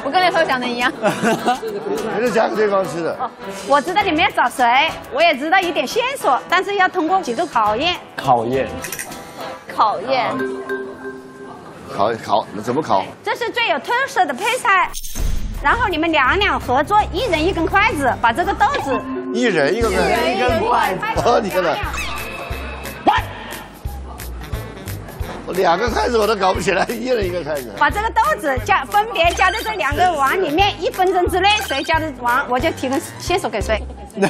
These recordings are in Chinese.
不跟你头想的一样。 还是嫁给对方吃的。 哦，我知道你们要找谁，我也知道一点线索，但是要通过几个考验。 考验。 考，那怎么考？ 这是最有特色的配菜，然后你们两合作，一人一根筷子，把这个豆子。 一人一根筷子。哦，你看看。我2个筷子我都搞不起来，一人一个筷子。 把这个豆子分别加在这2个碗里面，1分钟之内谁加的完，我就提供线索给谁。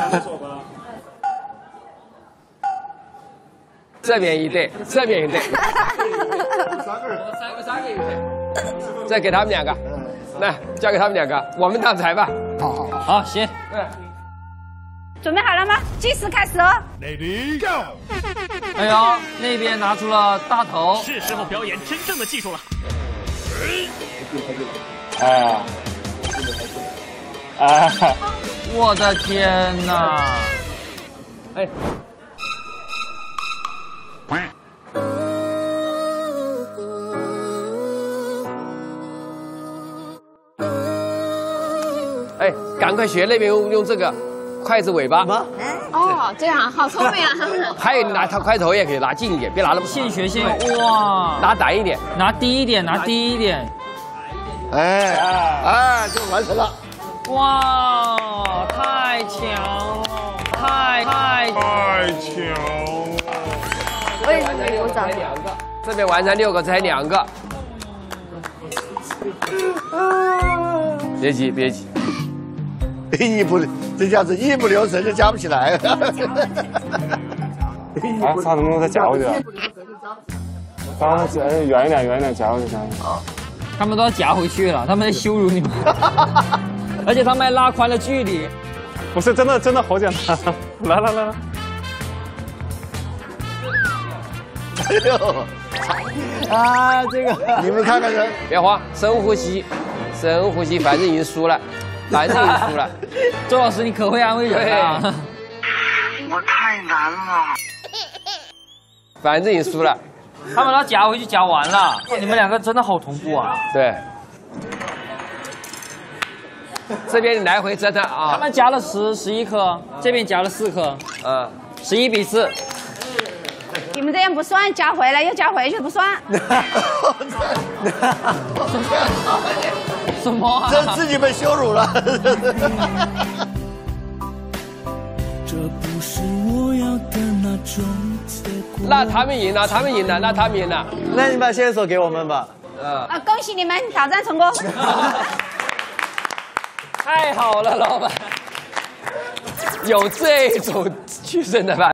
这边一对，这边一对。 3个人。 3个一对。再给他们2个，来交给他们2个，我们当裁吧。 好，行。 准备好了吗？计时开始哦。 Ready go！ 哎呦，那边拿出了大头， 是时候表演真正的技术了。 我的天哪！ 哎。哎，赶快学那边用这个筷子尾巴。 哦，这样好聪明啊！ 还有拿它筷头也可以拿近一点，别拿那么现学现用。哇！ 拿短一点， 拿低一点，拿低一点。 就完成了。 哇，太强了，太强了！ 我也是鼓掌。 这边完成6个，才2个。别急，别急。这下子一不留神就夹不起来了。 他能不能再夹回去？刚刚远一点，夹回去。 他们都要夹回去了，他们在羞辱你们，而且他们还拉宽了距离。 不是真的好简单，来。 这个你们看看人， 别慌，深呼吸，反正已经输了。 周老师，你可会安慰人啊！ 我太难了。 反正已经输了。 他们要夹回去，夹完了。你们2个真的好同步啊！ 对。这边来回折腾啊。 他们夹了11颗，这边夹了4颗。11比4。 你们这样不算，加回来又加回去不算。 什么啊？ 这自己被羞辱了。 这不是我要的那种结果。 那他们赢了。 那你把线索给我们吧。 恭喜你们挑战成功。 太好了，老板，有这种取胜的吧？